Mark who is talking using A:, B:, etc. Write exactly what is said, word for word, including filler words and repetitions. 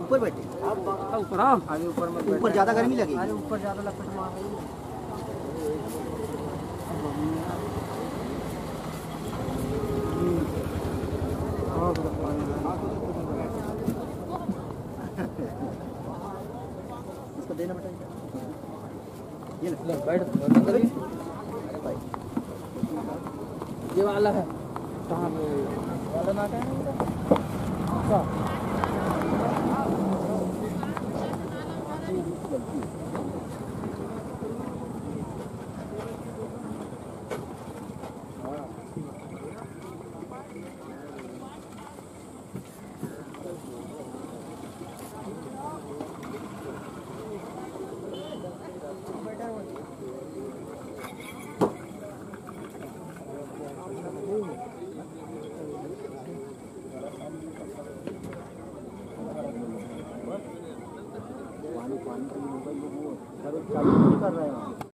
A: ऊपर बैठे
B: ऊपर आओ आगे ऊपर में
A: ऊपर ज्यादा गर्मी लगेगी।
B: अरे ऊपर ज्यादा लपट मार रही है।
A: इसको देना बेटा ये
B: ले बैठ ये वाला है कहाँ पे वाला नाटा है अच्छा
A: पानी पानी के लिए मोबाइल वो चालू कर रहे हैं।